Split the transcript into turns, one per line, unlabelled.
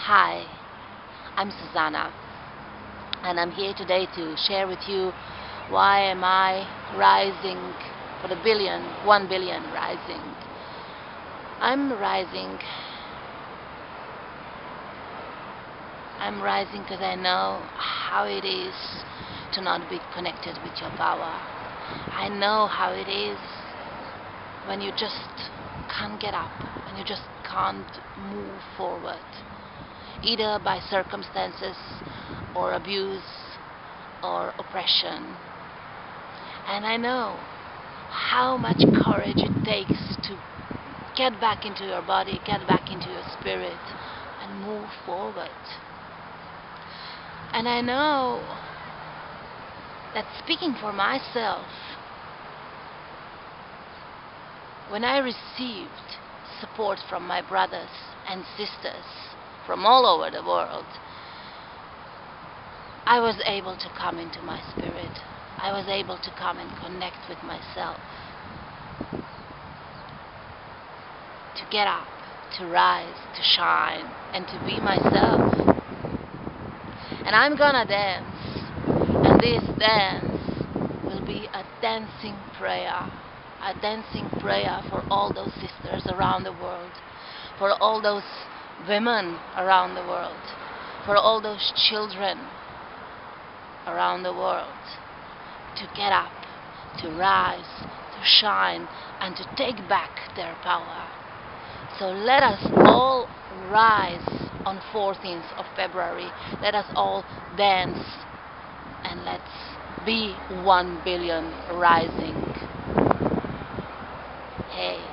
Hi, I'm Suzana, and I'm here today to share with you why am I rising for the 1 billion rising. I'm rising because I know how it is to not be connected with your power. I know how it is when you just can't get up, when you just can't move forward, either by circumstances or abuse or oppression. And I know how much courage it takes to get back into your body, get back into your spirit, and move forward. And I know that, speaking for myself, when I received support from my brothers and sisters from all over the world, I was able to come into my spirit. I was able to come and connect with myself, to get up, to rise, to shine, and to be myself. And I'm gonna dance, and this dance will be a dancing prayer for all those sisters around the world, for all those women around the world, for all those children around the world, to get up, to rise, to shine, and to take back their power. So let us all rise on 14th of February. Let us all dance, and let's be 1 billion rising. Hey.